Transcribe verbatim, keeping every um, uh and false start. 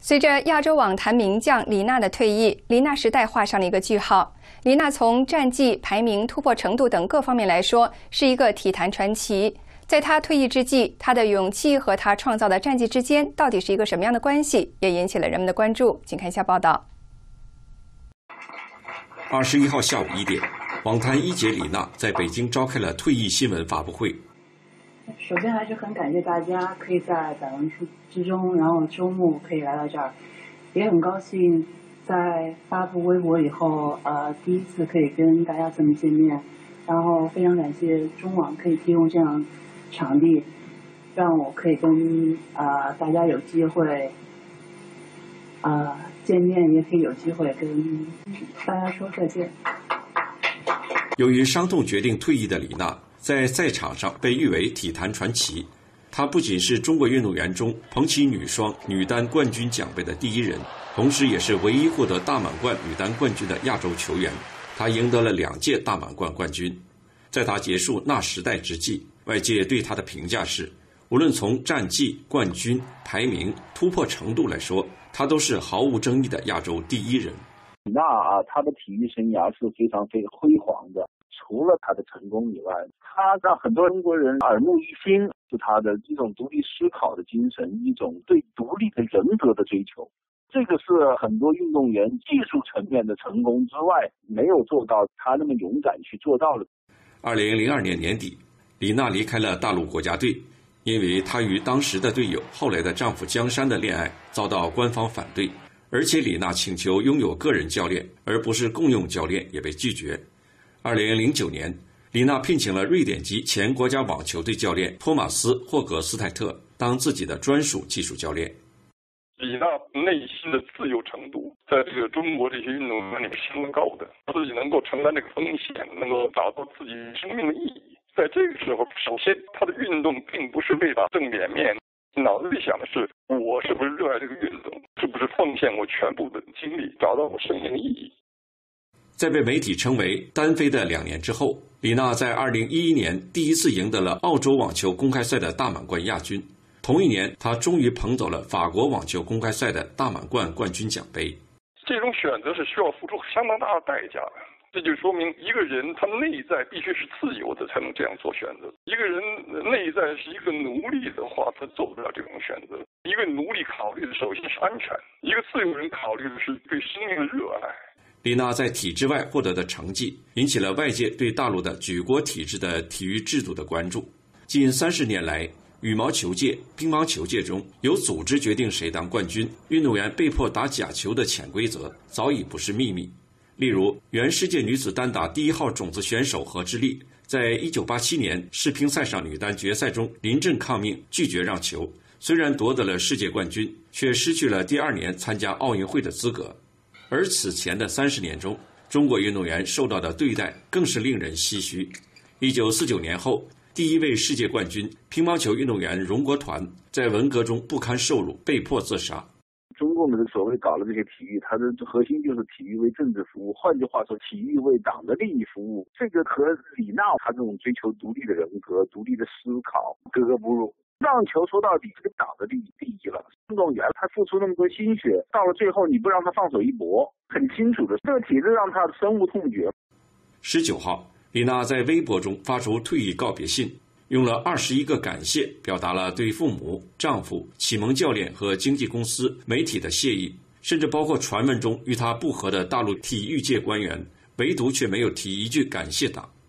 随着亚洲网坛名将李娜的退役，李娜时代画上了一个句号。李娜从战绩、排名、突破程度等各方面来说，是一个体坛传奇。在她退役之际，她的勇气和她创造的战绩之间到底是一个什么样的关系，也引起了人们的关注。请看一下报道。 二十一号下午一点，网坛一姐李娜在北京召开了退役新闻发布会。 首先还是很感谢大家可以在百忙之中，然后周末可以来到这儿，也很高兴在发布微博以后，呃，第一次可以跟大家这么见面，然后非常感谢中网可以提供这样场地，让我可以跟呃大家有机会呃见面，也可以有机会跟大家说再见。 由于伤痛决定退役的李娜，在赛场上被誉为体坛传奇。她不仅是中国运动员中捧起女双、女单冠军奖杯的第一人，同时也是唯一获得大满贯女单冠军的亚洲球员。她赢得了两届大满贯冠军。在她结束那时代之际，外界对她的评价是，无论从战绩、冠军、排名、突破程度来说，她都是毫无争议的亚洲第一人。 李娜啊，她的体育生涯是非常非常辉煌的。除了她的成功以外，她让很多中国人耳目一新，是她的这种独立思考的精神，一种对独立的人格的追求。这个是很多运动员技术层面的成功之外没有做到，她那么勇敢去做到了。 二零零二年年底，李娜离开了大陆国家队，因为她与当时的队友后来的丈夫江山的恋爱遭到官方反对，而且李娜请求拥有个人教练而不是共用教练也被拒绝。二零零九年，李娜聘请了瑞典籍前国家网球队教练托马斯·霍格斯泰特当自己的专属技术教练。 李娜内心的自由程度，在这个中国这些运动员里面相当高的，自己能够承担这个风险，能够找到自己生命的意义。在这个时候，首先他的运动并不是为了挣脸面，脑子里想的是我是不是热爱这个运动，是不是奉献我全部的精力，找到我生命的意义。 在被媒体称为单飞的两年之后，李娜在二零一一年第一次赢得了澳洲网球公开赛的大满贯亚军。同一年，她终于捧走了法国网球公开赛的大满贯冠军奖杯。 这种选择是需要付出相当大的代价的，这就说明一个人他内在必须是自由的才能这样做选择。一个人内在是一个奴隶的话，他做不了这种选择。一个奴隶考虑的首先是安全，一个自由人考虑的是对生命的热爱。 李娜在体制外获得的成绩引起了外界对大陆的举国体制的体育制度的关注。近三十年来，羽毛球界、乒乓球界中有组织决定谁当冠军，运动员被迫打假球的潜规则早已不是秘密。例如，原世界女子单打第一号种子选手何智丽，在一九八七年世乒赛上女单决赛中临阵抗命，拒绝让球，虽然夺得了世界冠军，却失去了第二年参加奥运会的资格。而此前的三十年中，中国运动员受到的对待更是令人唏嘘。一九四九年后，第一位世界冠军乒乓球运动员荣国团在文革中不堪受辱，被迫自杀。 中共的所谓搞了这些体育，它的核心就是体育为政治服务，换句话说，体育为党的利益服务。这个和李娜她这种追求独立的人格、独立的思考格格不入。让球说到底是党的利益利益了，运动员他付出那么多心血，到了最后你不让他放手一搏，很清楚的，这个体制让他深恶痛绝。 十九号，李娜在微博中发出退役告别信，用了二十一个感谢，表达了对父母、丈夫、启蒙教练和经纪公司、媒体的谢意，甚至包括传闻中与她不和的大陆体育界官员，唯独却没有提一句感谢党。